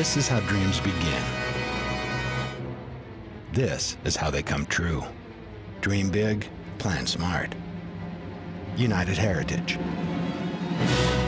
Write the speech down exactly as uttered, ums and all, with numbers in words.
This is how dreams begin. This is how they come true. Dream big, plan smart. United Heritage.